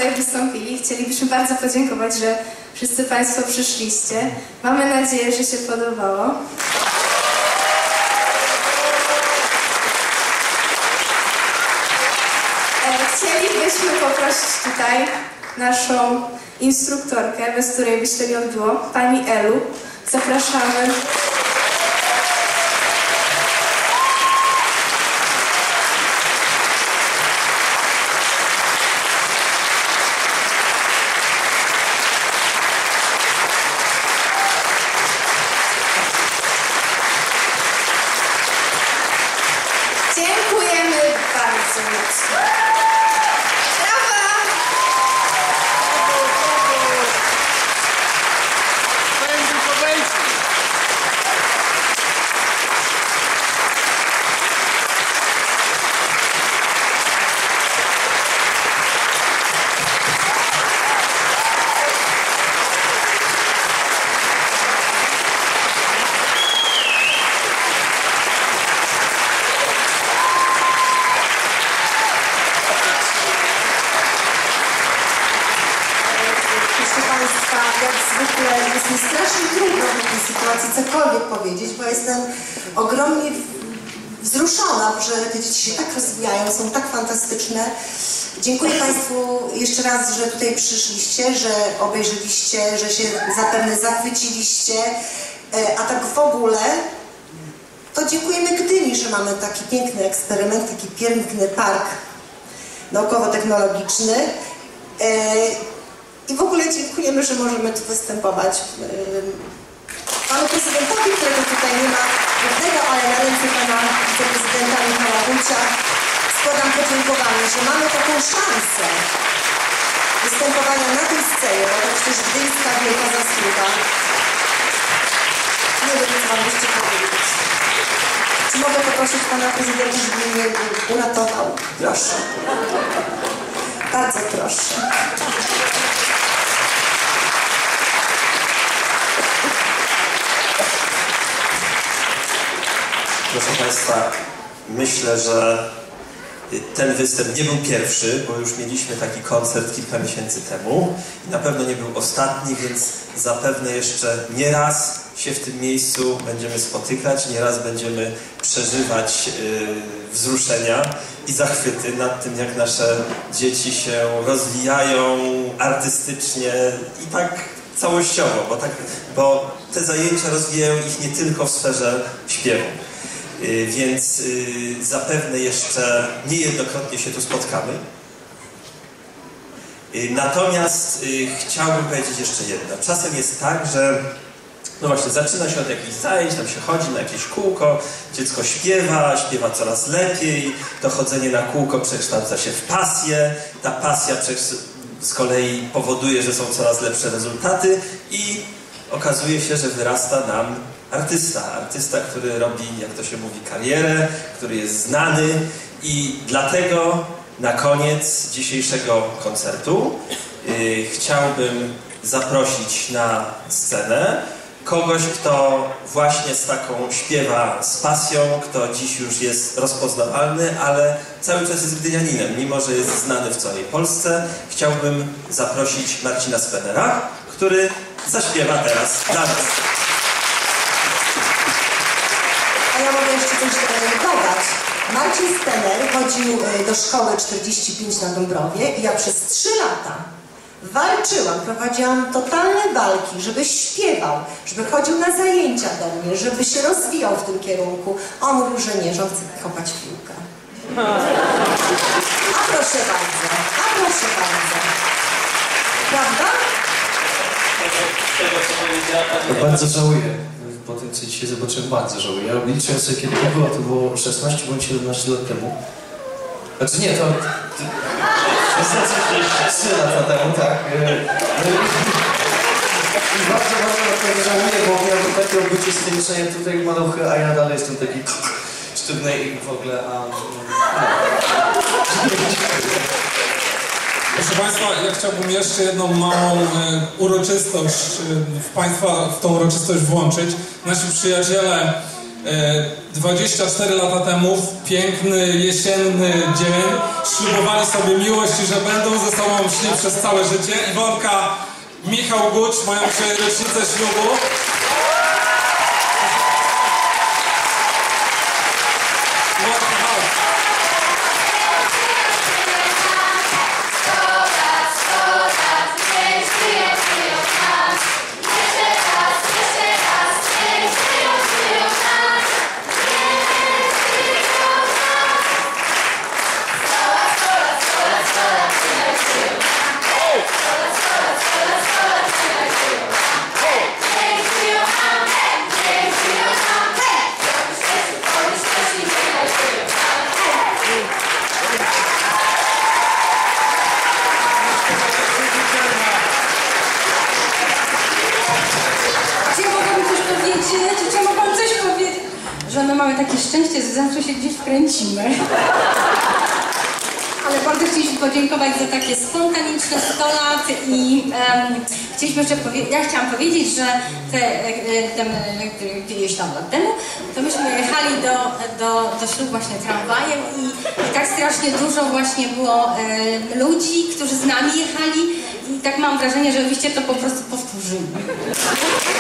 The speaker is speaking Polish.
tutaj wystąpili. Chcielibyśmy bardzo podziękować, że wszyscy Państwo przyszliście. Mamy nadzieję, że się podobało. Chcielibyśmy poprosić tutaj naszą instruktorkę, bez której by się to nie odbyło, pani Elu. Zapraszamy. Dziękujemy bardzo mocno. Jak zwykle jest mi strasznie trudno w tej sytuacji cokolwiek powiedzieć, bo jestem ogromnie wzruszona, że te dzieci się tak rozwijają, są tak fantastyczne. Dziękuję Państwu jeszcze raz, że tutaj przyszliście, że obejrzeliście, że się zapewne zachwyciliście, a tak w ogóle to dziękujemy Gdyni, że mamy taki piękny eksperyment, taki piękny park naukowo-technologiczny. I w ogóle dziękujemy, że możemy tu występować. Panu prezydentowi, którego tutaj nie ma jednego, ale na ręce pana wiceprezydenta Michała Wójcia składam podziękowanie, że mamy taką szansę występowania na tej scenie, bo to przecież gdyńska wielka zasługa. Nie wiem, co wam jeszcze powiedzieć. Czy mogę poprosić pana prezydenta, żeby mnie uratował? Proszę. Bardzo proszę. Proszę Państwa, myślę, że ten występ nie był pierwszy, bo już mieliśmy taki koncert kilka miesięcy temu i na pewno nie był ostatni, więc zapewne jeszcze nie raz się w tym miejscu będziemy spotykać, nie raz będziemy przeżywać wzruszenia i zachwyty nad tym, jak nasze dzieci się rozwijają artystycznie i tak całościowo, bo te zajęcia rozwijają ich nie tylko w sferze śpiewu. Więc zapewne jeszcze niejednokrotnie się tu spotkamy. Natomiast chciałbym powiedzieć jeszcze jedno. Czasem jest tak, że no właśnie zaczyna się od jakichś zajęć, tam się chodzi na jakieś kółko, dziecko śpiewa coraz lepiej, to chodzenie na kółko przekształca się w pasję, ta pasja z kolei powoduje, że są coraz lepsze rezultaty i okazuje się, że wyrasta nam artysta, który robi, jak to się mówi, karierę, który jest znany i dlatego na koniec dzisiejszego koncertu chciałbym zaprosić na scenę kogoś, kto właśnie z taką śpiewa z pasją, kto dziś już jest rozpoznawalny, ale cały czas jest gdynianinem, mimo że jest znany w całej Polsce. Chciałbym zaprosić Marcina Spenera, który zaśpiewa teraz dla nas. A ja mogę jeszcze coś dodać. Marcin Spener chodził do szkoły 45 na Dąbrowie i ja przez 3 lata walczyłam, prowadziłam totalne walki, żeby śpiewał, żeby chodził na zajęcia do mnie, żeby się rozwijał w tym kierunku. On mówił, że nie, że on chce kopać piłkę. A proszę bardzo, Prawda? Bardzo żałuję. Po tym, co dzisiaj zobaczyłem, bardzo żałuję. Ja liczyłem sobie, kiedy to było 16 bądź 17 lat temu. Znaczy nie, to 3 lata temu, tak. I bardzo naprawdę żałuję, bo miałem takie odbycie sceniczne jak tutaj maluchy, a ja dalej jestem taki sztywny i w ogóle, Proszę Państwa, ja chciałbym jeszcze jedną małą uroczystość w tą uroczystość włączyć. Nasi przyjaciele 24 lata temu, w piękny, jesienny dzień, ślubowali sobie miłość i że będą ze sobą szli przez całe życie. Iwonka, Michał Guć mają dzisiaj rocznicę ślubu. Że my mamy takie szczęście, że zawsze się gdzieś wkręcimy. Ale bardzo chcieliśmy podziękować za takie spontaniczne 100 lat i chcieliśmy jeszcze ja chciałam powiedzieć, że ileś tam lat temu, to myśmy jechali do ślubu właśnie tramwajem i tak strasznie dużo właśnie było ludzi, którzy z nami jechali i tak mam wrażenie, że byście to po prostu powtórzyli.